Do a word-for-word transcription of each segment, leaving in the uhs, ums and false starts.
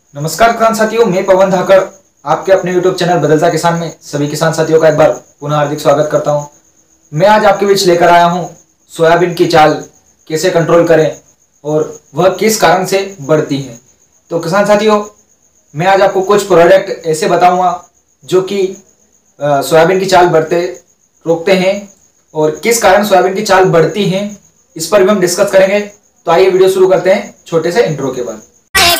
नमस्कार किसान साथियों, मैं पवन धाकड़ आपके अपने यूट्यूब चैनल बदलता किसान में सभी किसान साथियों का एक बार पुनः हार्दिक स्वागत करता हूं। मैं आज आपके बीच लेकर आया हूं सोयाबीन की चाल कैसे कंट्रोल करें और वह किस कारण से बढ़ती है। तो किसान साथियों, मैं आज आपको कुछ प्रोडक्ट ऐसे बताऊंगा जो कि सोयाबीन की चाल बढ़ते रोकते हैं और किस कारण सोयाबीन की चाल बढ़ती है, इस पर भी हम डिस्कस करेंगे। तो आइए वीडियो शुरू करते हैं छोटे से इंट्रो के बाद।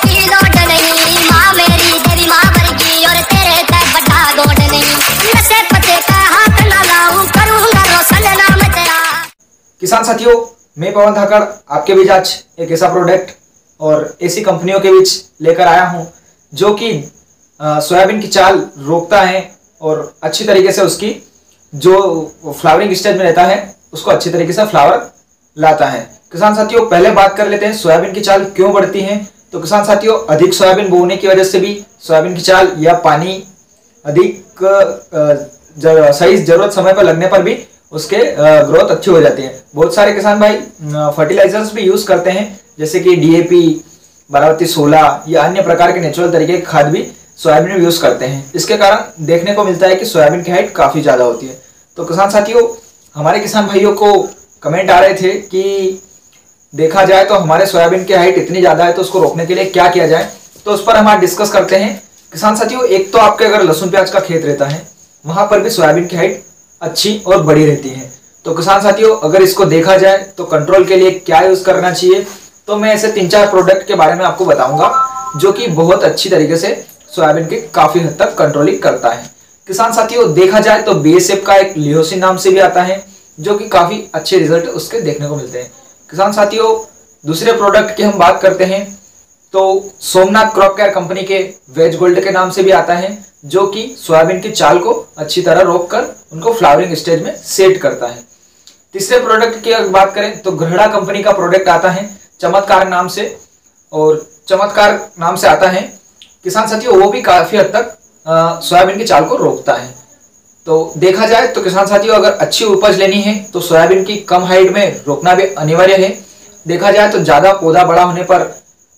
किसान साथियों, मैं पवन धाकड़ आपके बीच आज एक ऐसा प्रोडक्ट और ऐसी कंपनियों के बीच लेकर आया हूं जो कि सोयाबीन की चाल रोकता है और अच्छी तरीके से उसकी जो फ्लावरिंग स्टेज में रहता है उसको अच्छी तरीके से फ्लावर लाता है। किसान साथियों, पहले बात कर लेते हैं सोयाबीन की चाल क्यों बढ़ती है। तो किसान साथियों, अधिक सोयाबीन बोने की वजह से भी सोयाबीन की चाल या पानी अधिक सही जरूरत समय पर लगने पर भी उसके ग्रोथ अच्छी हो जाती है। बहुत सारे किसान भाई फर्टिलाइजर्स भी यूज करते हैं, जैसे कि डीएपी, बारावती सोलह या अन्य प्रकार के नेचुरल तरीके की खाद भी सोयाबीन में यूज करते हैं। इसके कारण देखने को मिलता है कि सोयाबीन की हाइट काफी ज्यादा होती है। तो किसान साथियों, हमारे किसान भाइयों को कमेंट आ रहे थे कि देखा जाए तो हमारे सोयाबीन की हाइट इतनी ज्यादा है तो उसको रोकने के लिए क्या किया जाए। तो उस पर हम आज डिस्कस करते हैं। किसान साथियों, एक तो आपके अगर लहसुन प्याज का खेत रहता है वहां पर भी सोयाबीन की हाइट अच्छी और बड़ी रहती है। तो किसान साथियों, अगर इसको देखा जाए तो कंट्रोल के लिए क्या यूज करना चाहिए, तो मैं ऐसे तीन चार प्रोडक्ट के बारे में आपको बताऊंगा जो कि बहुत अच्छी तरीके से सोयाबीन की काफी हद तक कंट्रोलिंग करता है। किसान साथियों, देखा जाए तो बीएसएफ का एक लियोसिन नाम से भी आता है जो कि काफी अच्छे रिजल्ट उसके देखने को मिलते हैं। किसान साथियों, दूसरे प्रोडक्ट की हम बात करते हैं तो सोमनाथ क्रॉप केयर कंपनी के वेज गोल्ड के नाम से भी आता है जो कि सोयाबीन की चाल को अच्छी तरह रोककर उनको फ्लावरिंग स्टेज में सेट करता है। तीसरे प्रोडक्ट की अगर बात करें तो ग्रहड़ा कंपनी का प्रोडक्ट आता है चमत्कार नाम से, और चमत्कार नाम से आता है किसान साथियों, वो भी काफी हद तक सोयाबीन की चाल को रोकता है। तो देखा जाए तो किसान साथियों, अगर अच्छी उपज लेनी है तो सोयाबीन की कम हाइट में रोकना भी अनिवार्य है। देखा जाए तो ज्यादा पौधा बड़ा होने पर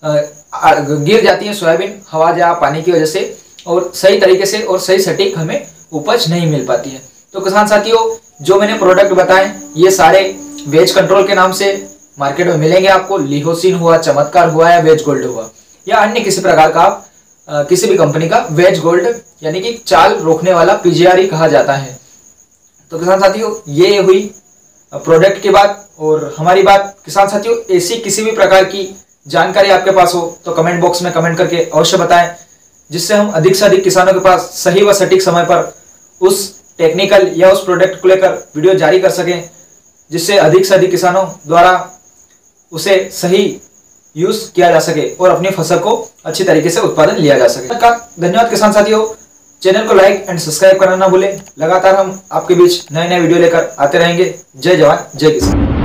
गिर जाती है सोयाबीन हवा या पानी की वजह से, और सही तरीके से और सही सटीक हमें उपज नहीं मिल पाती है। तो किसान साथियों, जो मैंने प्रोडक्ट बताए ये सारे वेज कंट्रोल के नाम से मार्केट में मिलेंगे आपको। लिहोसिन हुआ, चमत्कार हुआ या वेज गोल्ड हुआ या अन्य किसी प्रकार का आप किसी भी कंपनी का वेज गोल्ड यानी कि चाल रोकने वाला पीजीआर ही कहा जाता है। तो किसान साथियों, ये हुई प्रोडक्ट की बात। और हमारी बात किसान साथियों, ऐसी किसी भी प्रकार की जानकारी आपके पास हो तो कमेंट बॉक्स में कमेंट करके अवश्य बताएं, जिससे हम अधिक से अधिक किसानों के पास सही व सटीक समय पर उस टेक्निकल या उस प्रोडक्ट को लेकर वीडियो जारी कर सकें, जिससे अधिक से अधिक किसानों द्वारा उसे सही यूज किया जा सके और अपनी फसल को अच्छी तरीके से उत्पादन लिया जा सके। धन्यवाद किसान साथियों। चैनल को लाइक एंड सब्सक्राइब करना ना भूलें। लगातार हम आपके बीच नए नए वीडियो लेकर आते रहेंगे। जय जवान जय किसान।